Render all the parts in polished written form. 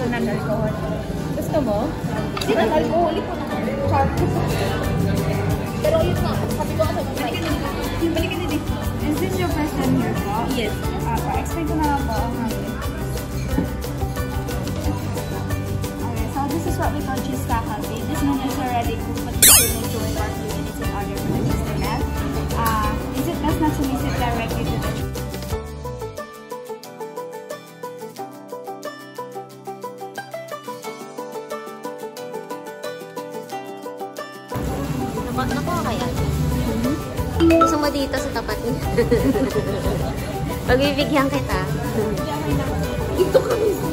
na non-alcohol. Gusto mo? Hindi na, alcoholic ko naman. Pero yun nga, sabi ko kasi Balikin din dito. Is this your first time here po? yes. Pa-explain ko na lang po ang hangin. Okay, so this is what we call cheese cafe. This one is already cooked, but we still need to work our few minutes in order for the cheese to melt. Is it best not to mix it directly to the cheese? Nakuha kaya? Gusto mo dito sa tapat niya? Pagbibigyan kita. Ito kami sa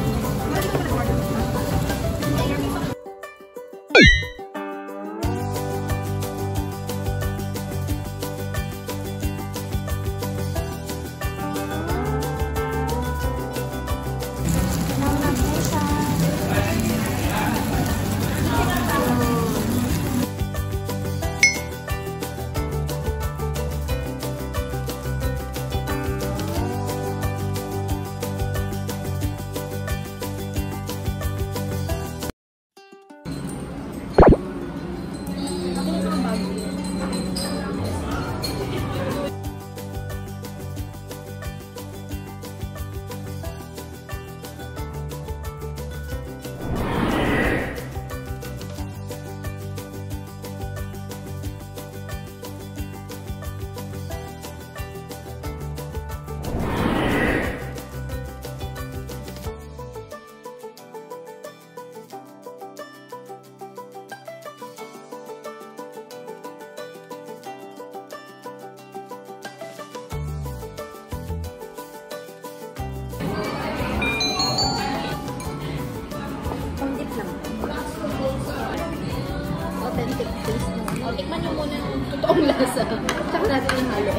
authentic taste mo. O, tikman nyo muna yung totoong lasa. Tsaka natin yung halo.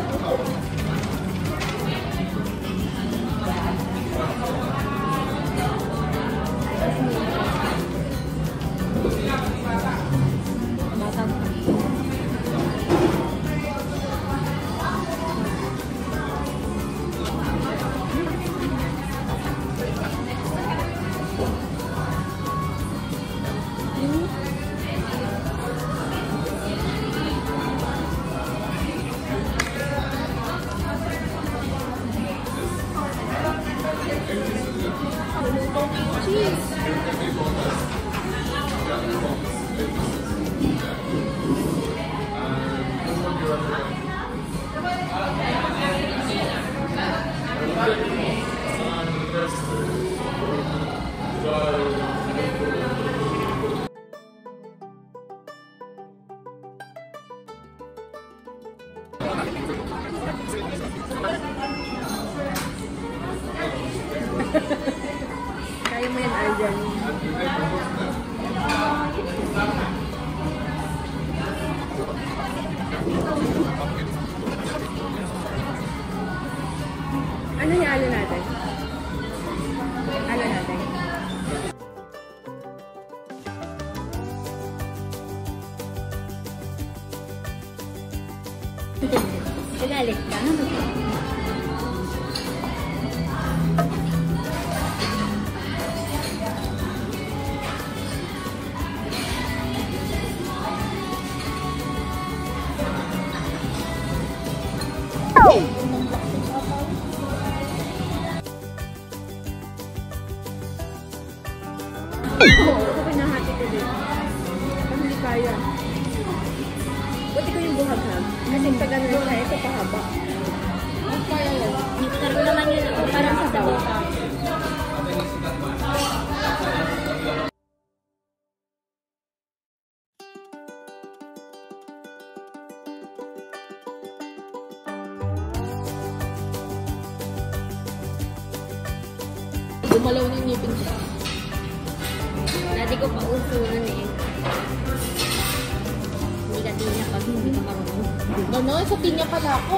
Kaya mo yan, Arjan. Ano yung halo natin? Halo natin. Pinalit ka? Ako pinahati ko din. Pag hindi kaya. Buti ko yung buhag-hag. Kasi pag ano siya, ito pahaba. Ang kaya yun. Pero naman yun ako parang sa daw. Gumalaw ng ngipin siya. Dati ko pa uso nun eh. Hindi ka tinya pag hindi ka marunong. Gano'n, sa tinya pala ako.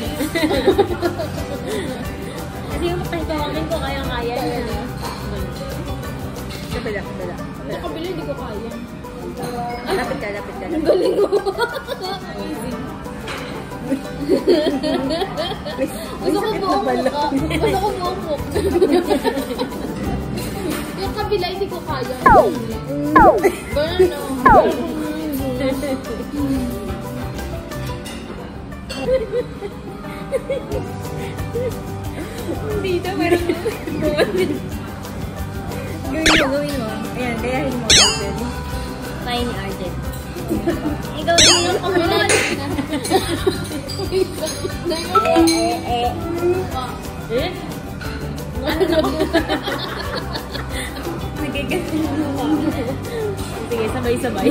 Kasi yung pagkawakin ko kaya-kaya niya. Kapila. Sa kabila hindi ko kaya. Lapit ka. Ang galing mo. Gusto ko buong mukha. kabila, hindi ko kaya. Ganun, no? Dito, meron. Gawin mo. Ayan, kayahin mo. Kaya ni Arden. Ikaw din yung kamulan. Nagigil mo. Sige, sabay-sabay.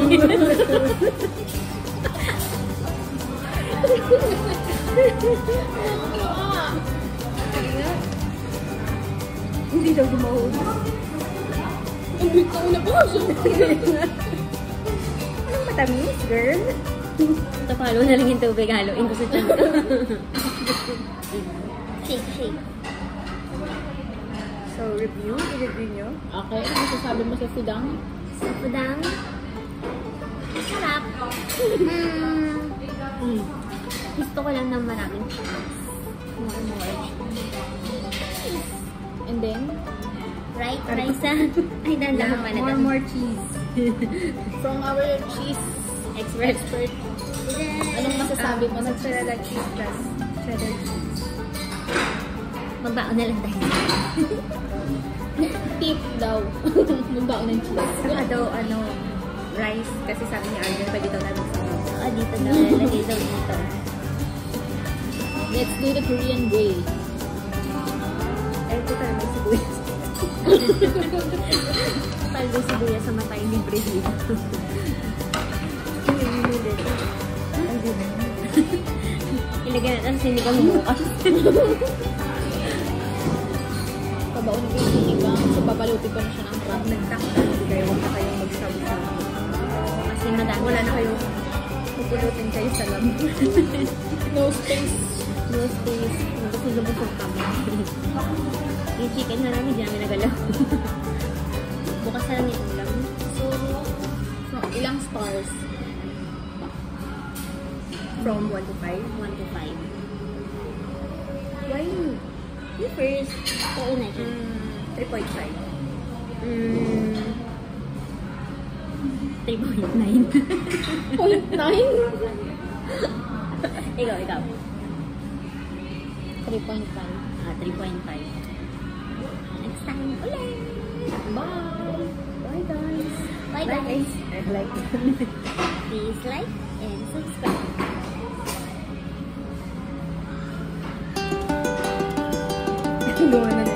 Hindi daw gumahog. Ang bitaw na po siya. Anong matamis, girl? Tapalo na lang yung tubig, haluin ko sa tiyan ko. Shake, shake. So, i-review nyo. Okay, ano masasabi mo sa Fudang? Sa Fudang, masarap. Gusto ko lang ng maraming cheese. More cheese. And then? Right, ay, dandahan pala. More cheese. From our cheese expert. Anong masasabi mo sa Mozzarella cheese plus cheddar cheese. Magbaon na lang tayo. Tip daw. Magbaon ng cheese. Saka daw, rice. Kasi sabi ni Arden, pwede daw namin sa Dito daw, lalagay daw dito. Let's do the Korean way. Ay, ito tayo may sibuyas. Paldo sibuyas sa matay libre dito. Ilagay natin sa sinigang bukas. Pabaon ko yung sinigang. So, papalutin ko na siya ng Pag nagtakpan kayo, huwag na kayong magsabi-sabi. Kasi madami. Wala na kayong pupulutin kayo sa lab. no space. No space. Nabusog kami. Yung chicken na lang, hindi namin nagalaw. Bukas na lang yung ulam. So, ilang stars? From 1 to 5. 1 to 5. Why? You first. Oo na siya. 3.5. 3.9. 0.9? Ikaw. 3.5. 3.5. Next time ulit. Bye! Bye, guys. Bye guys. I like it. Please like and subscribe. Gawa na